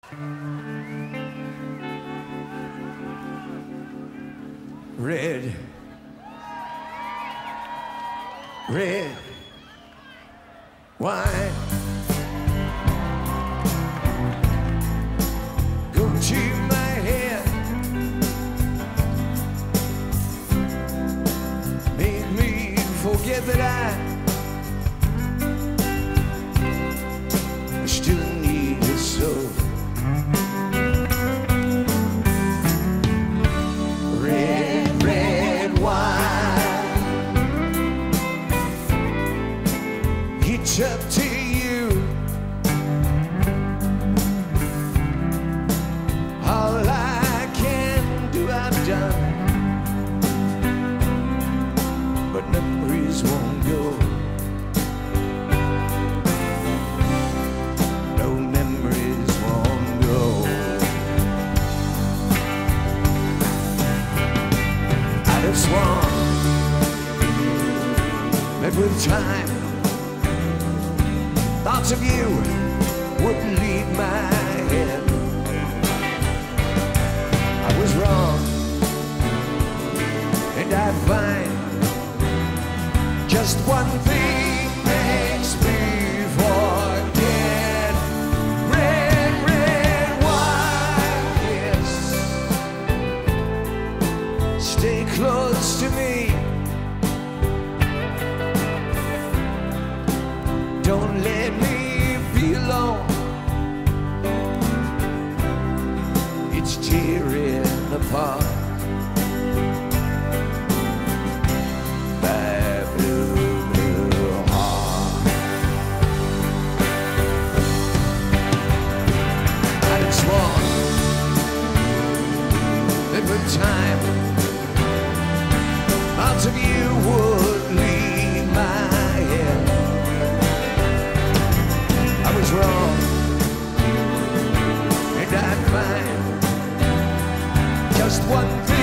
Red, red wine, go to my head, make me forget that I still need you so. It's up to you. All I can do, I've done, but memories won't go. No, memories won't go. I'd have sworn that with time thoughts of you wouldn't leave my head. I was wrong, and I find just one thing makes me forget. Red, red wine, yes. Stay close to me. Don't let me be alone. It's tearing apart my blue, blue heart. I'd have sworn that with time thoughts of you would leave my head. I was wrong, and I'd find just one thing.